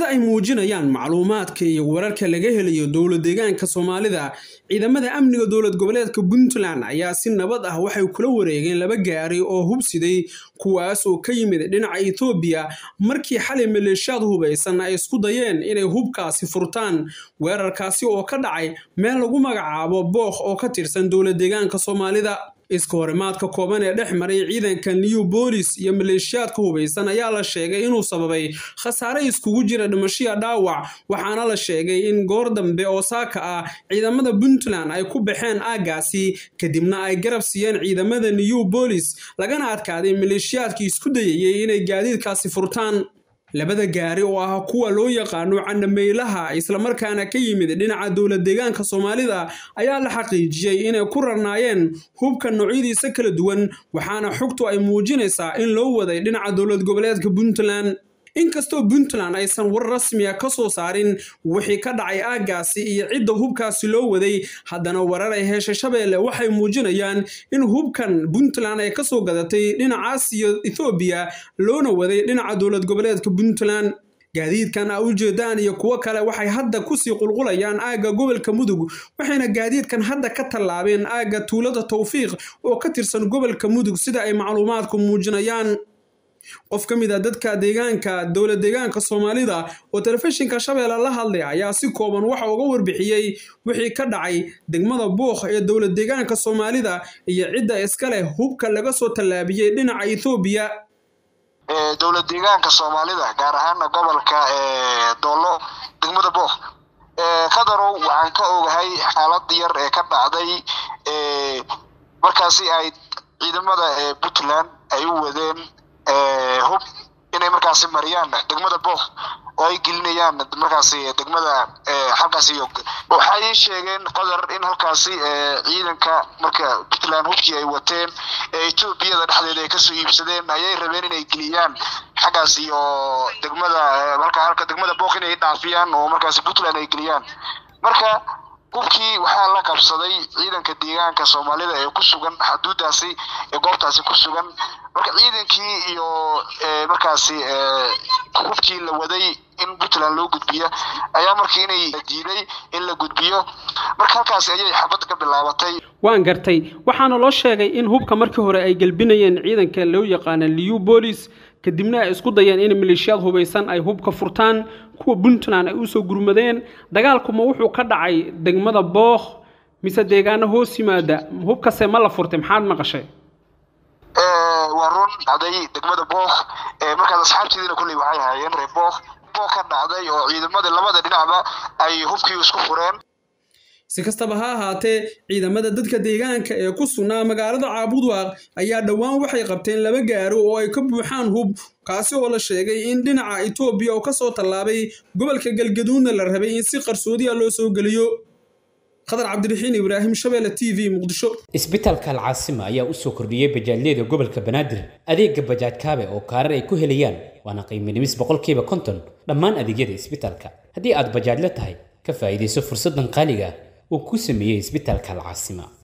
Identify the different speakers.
Speaker 1: ay muujinayaan macluumaadka iyo wararka laga helayo dowlad deegaanka Soomaalida, ciidamada amniga dowlad goboleedka Puntland ayaa si nabad ah waxay kula wareegeen laba gaari oo hubsiday kuwaas oo ka yimid dhinaca Itoobiya markii xalay maleeshiyad hubeysan ay isku dayeen inay hubkaasi furtaan. Weerarkaasi oo ka dhacay meel lagu magacaabo Booq oo ka tirsan dowlad deegaanka Soomaalida. iska horimaadka kooban ee dhex maray ciidanka New Police iyo maleeshiyadka hubeysan ayaa la sheegay inuu sababay khasaare iskugu jira dhimasho dhaawac, waxaana la sheegay in goor dambe oo saaka ah ciidamada Puntland ay ku baxeen aagaasi kadibna ay garab siiyeen ciidamada New Police lagana adkaaday maleeshiyadkii isku dayayay inay gaadiidkaasi furtaan. labada gaari oo ah kuwa loo yaqaano candameylaha isla markaana ka yimid dhinaca dowlad deegaanka Soomaalida ayaa la xaqiijiyay inay ku rarnaayeen hubka noocyadiisa kala duwan, waxaana xogtu ay muujinaysaa in loo waday dhinaca dowlad goboleedka Puntland. inkastoo Puntland aysan war rasmi ah ka soo saarin wixii ka dhacay aagaasi iyo cidda hubkaasi loo waday, haddana warar ay heshay Shabeelle waxay muujinayaan in hubkan Puntland ay ka soo gadatay dhinacaas iyo Itoobiya loona waday dhinaca dowlad goboleedka Puntland. gaadiidkan ay u jeedaan iyo kuwa kale waxay hadda ku sii qulqulayaan aaga gobolka Mudug, waxayna gaadiidkan hadda ka tallaabeen aaga tuulada Tawfiiq oo ka tirsan gobolka Mudug sida ay macluumaadku muujinayaan. qof ka mid ah dadka deegaanka dowlad deegaanka Soomaalida oo telefishinka Shabeelle la hadlay ayaa si kooban waxa uga warbixiyay wixii ka dhacay degmada Booq ee dowlad deegaanka Soomaalida iyo cidda iska leh hubka laga soo tallaabiyay dhinaca Itoobiya.
Speaker 2: dowlad deegaanka Soomaalida gaar ahaan gobolka Doolo degmada Booq qadarow waxaan ka ogahay xaalad yar ee ka dhacday markaasi ay ciidamada Puntland ay u wadeen hub inay markaasi mariyaan degmada Booq oo ay gelinayaan markaasi degmada halkaasi waxay sheegeen qadar in halkaasi ciidanka marka Puntland hubkii ay wateen Itoobiyada dhexdeeda ay ka soo iibsadeen ayay rabeen inay geliyaan halkaasi oo degmada halka degmada Booq inay dhaafiyaan oo markaasi Puntland ay geliyaan. marka hubkii waxaa la qabsaday ciidanka deegaanka Soomaalida ee ku sugan xuduudaasi ee goobtaasi ku sugan. marka ciidankii iyo markaasi hubkii la waday in Puntland loo gudbiyo ayaa markii inay diiday in la gudbiyo, marka halkaasi ayay xabad ka bilaabatay.
Speaker 1: waan gartay, waxaana loo sheegay in hubka markii hore ay galbinayeen ciidanka loo yaqaan New Police kadibna ay isku dayeen in maleeshiyad hubeysan ay hubka furtaan kuwa Puntland ay u soo gurmadeen. dagaalkuma wuxuu ka dhacay degmada Booq mise deegaano hoos yimaada, hubkase ma la furtay maxaad maqashay?
Speaker 2: warun aday degmada Booq markaas asxaabtiina kulli waxay hayeen reer Booq ka dhacday oo ciidamada labada dhinacba ay hubkii isku fureen.
Speaker 1: si kastaba ha ahaatee ciidamada dadka deegaanka ee ku sugnaa magaalada Caabudwaaq ayaa dhawaan waxay qabteen laba gaari oo ay ka buuxaan hub kaasi oo la sheegay in dhinaca Itoobiya oo ka soo tallaabay gobolka Galgaduudna la rabay in si qarsoodi ah loo soo geliyo. Khadar Cabdiraxiin Ibraahim, Shabeelle TV, Muqdisho.
Speaker 3: isbitaalka Al-Caasima ayaa u soo kordhiyay bajaajyada gobolka Banaadir adeega bajaaj kaabe oo kaarar ay ku helayaan waana qiimo dhimis 50% dhammaan adeegyada isbitaalka. haddii aad bajaaj la tahay ka faa'iideyso fursadan qaaliga oo ku sameeyay isbitaalka Al-Caasima.